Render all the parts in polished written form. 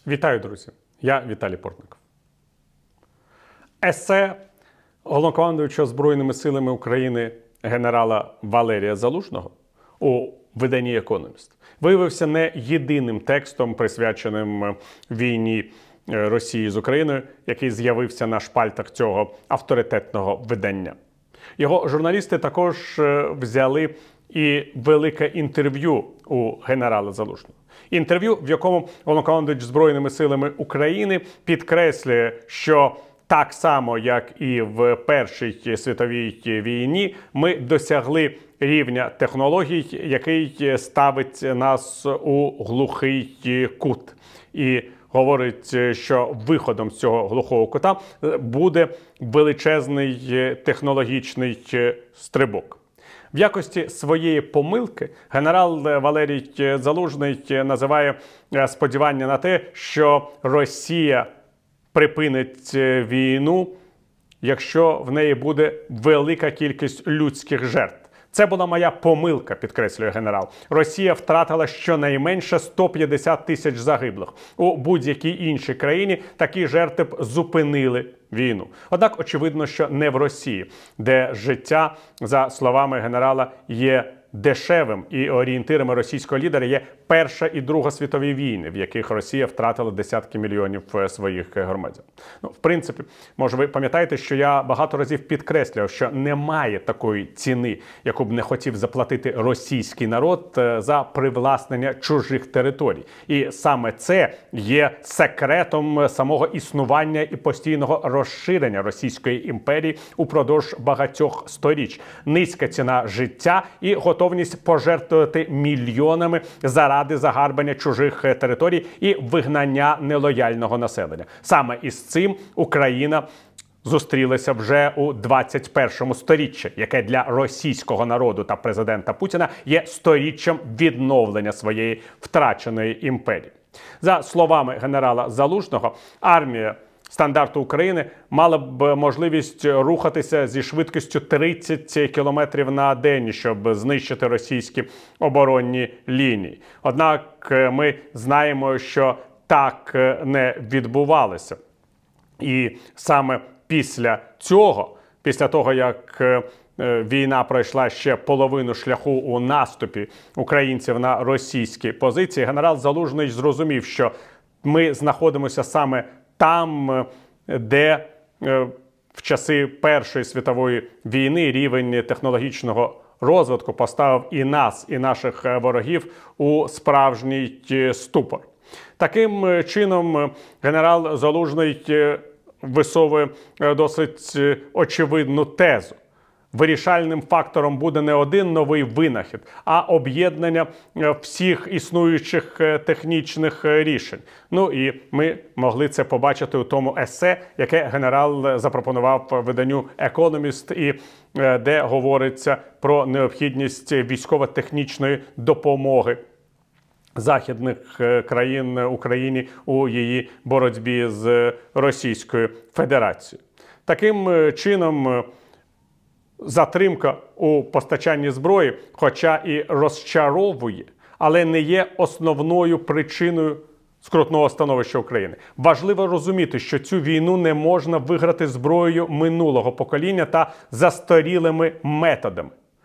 Вітаю, друзі! Я Віталій Портников. Есе головнокомандуючого Збройними силами України генерала Валерія Залужного у виданні «Економіст» виявився не єдиним текстом, присвяченим війні Росії з Україною, який з'явився на шпальтах цього авторитетного видання. Його журналісти також взяли і велике інтерв'ю у генерала Залужного. Інтерв'ю, в якому головнокомандувач Збройними силами України підкреслює, що так само, як і в Першій світовій війні, ми досягли рівня технологій, який ставить нас у глухий кут. І говорить, що виходом з цього глухого кута буде величезний технологічний стрибок. В якості своєї помилки генерал Валерій Залужний називає сподівання на те, що Росія припинить війну, якщо в неї буде велика кількість людських жертв. Це була моя помилка, підкреслює генерал. Росія втратила щонайменше 150 тисяч загиблих. У будь-якій іншій країні такі жертви б зупинили війну. Однак, очевидно, що не в Росії, де життя, за словами генерала, є дешевим, і орієнтирами російського лідера є Перша і Друга світові війни, в яких Росія втратила десятки мільйонів своїх громадян. В принципі, може ви пам'ятаєте, що я багато разів підкреслював, що немає такої ціни, яку б не хотів заплатити російський народ за привласнення чужих територій. І саме це є секретом самого існування і постійного розширення Російської імперії упродовж багатьох сторіч. Низька ціна життя і готовність пожертвувати мільйонами заради загарбання чужих територій і вигнання нелояльного населення. Саме із цим Україна зустрілася вже у 21 сторіччі, яке для російського народу та президента Путіна є сторіччям відновлення своєї втраченої імперії. За словами генерала Залужного, армія стандарту України мала б можливість рухатися зі швидкістю 30 км на день, щоб знищити російські оборонні лінії. Однак ми знаємо, що так не відбувалося. І саме після цього, після того, як війна пройшла ще половину шляху у наступі українців на російські позиції, генерал Залужний зрозумів, що ми знаходимося саме там, де в часи Першої світової війни рівень технологічного розвитку поставив і нас, і наших ворогів у справжній ступор. Таким чином, генерал Залужний висовує досить очевидну тезу. Вирішальним фактором буде не один новий винахід, а об'єднання всіх існуючих технічних рішень. Ну і ми могли це побачити у тому есе, яке генерал запропонував виданню «Економіст», і де говориться про необхідність військово-технічної допомоги західних країн Україні у її боротьбі з Російською Федерацією. Таким чином, затримка у постачанні зброї, хоча і розчаровує, але не є основною причиною скрутного становища України. Важливо розуміти, що цю війну не можна виграти зброєю минулого покоління та застарілими методами.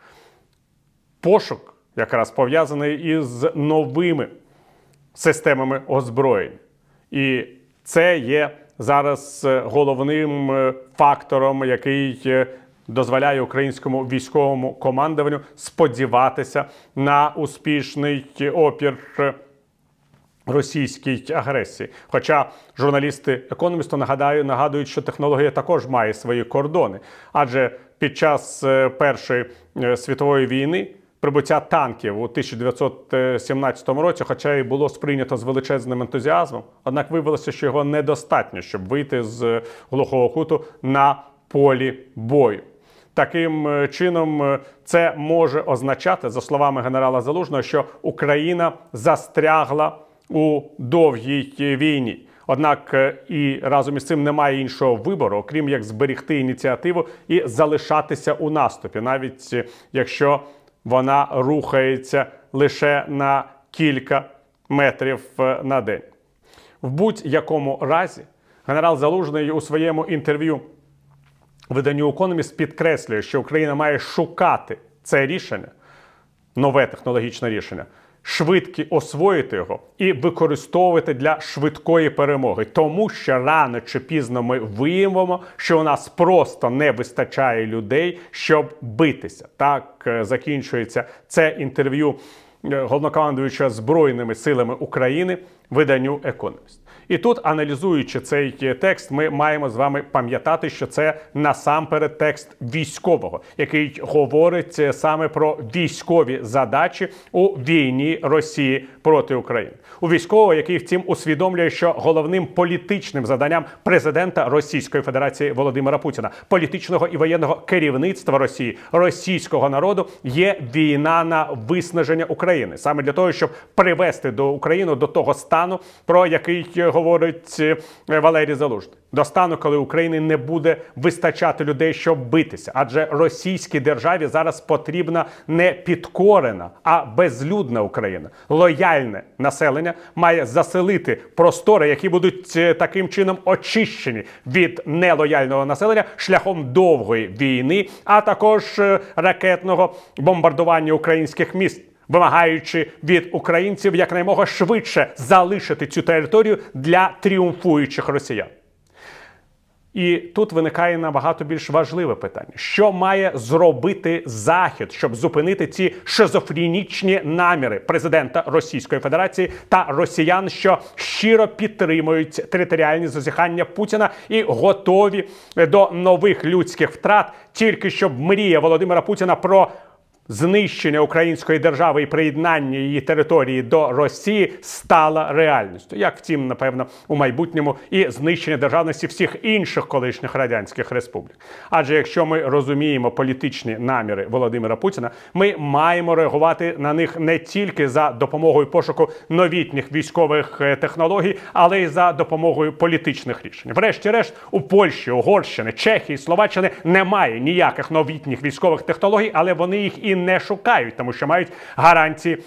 Пошук якраз пов'язаний із новими системами озброєнь. І це є зараз головним фактором, який дозволяє українському військовому командуванню сподіватися на успішний опір російській агресії. Хоча журналісти «Економісту» нагадують, що технологія також має свої кордони. Адже під час Першої світової війни прибуття танків у 1917 році, хоча і було сприйнято з величезним ентузіазмом, однак виявилося, що його недостатньо, щоб вийти з глухого куту на полі бою. Таким чином, це може означати, за словами генерала Залужного, що Україна застрягла у довгій війні. Однак і разом із цим немає іншого вибору, окрім як зберегти ініціативу і залишатися у наступі, навіть якщо вона рухається лише на кілька метрів на день. В будь-якому разі генерал Залужний у своєму інтерв'ю виданню «Економіст» підкреслює, що Україна має шукати це рішення, нове технологічне рішення, швидко освоїти його і використовувати для швидкої перемоги. Тому що рано чи пізно ми виявимо, що у нас просто не вистачає людей, щоб битися. Так закінчується це інтерв'ю головнокомандуюча Збройними силами України виданню «Економіст». І тут, аналізуючи цей текст, ми маємо з вами пам'ятати, що це насамперед текст військового, який говорить саме про військові задачі у війні Росії проти України. У військового, який втім усвідомлює, що головним політичним заданням президента Російської Федерації Володимира Путіна, політичного і воєнного керівництва Росії, російського народу, є війна на виснаження України. Саме для того, щоб привести до України до того стану, про який говорить Валерій Залужний. До стану, коли Україні не буде вистачати людей, щоб битися. Адже російській державі зараз потрібна не підкорена, а безлюдна Україна. Лояльне населення має заселити простори, які будуть таким чином очищені від нелояльного населення шляхом довгої війни, а також ракетного бомбардування українських міст, вимагаючи від українців якнаймога швидше залишити цю територію для тріумфуючих росіян. І тут виникає набагато більш важливе питання. Що має зробити Захід, щоб зупинити ці шизофренічні наміри президента Російської Федерації та росіян, що щиро підтримують територіальні зазіхання Путіна і готові до нових людських втрат, тільки щоб мрія Володимира Путіна про знищення української держави і приєднання її території до Росії стала реальністю. Як, втім, напевно, у майбутньому і знищення державності всіх інших колишніх радянських республік. Адже якщо ми розуміємо політичні наміри Володимира Путіна, ми маємо реагувати на них не тільки за допомогою пошуку новітніх військових технологій, але й за допомогою політичних рішень. Врешті-решт, у Польщі, Угорщини, Чехії, Словаччини немає ніяких новітніх військових технологій, але вони їх і не шукають, тому що мають гарантії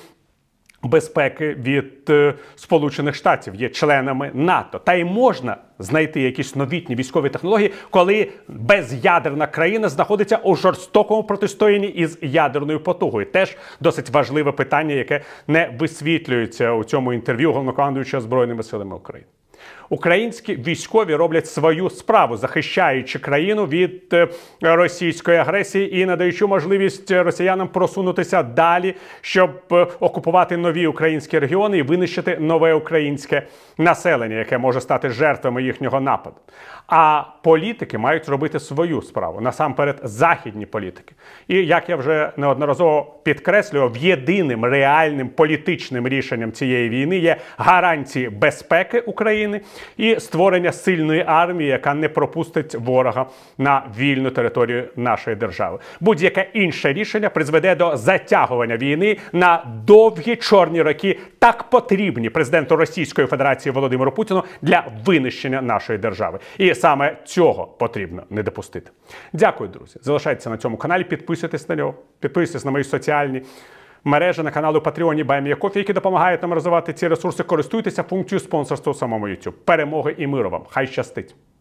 безпеки від Сполучених Штатів, є членами НАТО. Та й можна знайти якісь новітні військові технології, коли без'ядерна країна знаходиться у жорстокому протистоянні із ядерною потугою. Теж досить важливе питання, яке не висвітлюється у цьому інтерв'ю головнокомандуючого Збройними силами України. Українські військові роблять свою справу, захищаючи країну від російської агресії і надаючи можливість росіянам просунутися далі, щоб окупувати нові українські регіони і винищити нове українське населення, яке може стати жертвами їхнього нападу. А політики мають робити свою справу, насамперед західні політики. І, як я вже неодноразово підкреслював, єдиним реальним політичним рішенням цієї війни є гарантії безпеки України і створення сильної армії, яка не пропустить ворога на вільну територію нашої держави. Будь-яке інше рішення призведе до затягування війни на довгі чорні роки, так потрібні президенту Російської Федерації Володимиру Путіну для винищення нашої держави. І саме цього потрібно не допустити. Дякую, друзі. Залишайтеся на цьому каналі, підписуйтесь на нього, підписуйтесь на мої соціальні мережі, на канали Patreon і BuyMeACoffee, які допомагають нам розвивати ці ресурси. Користуйтеся функцією спонсорства у самому YouTube. Перемоги і миру вам. Хай щастить!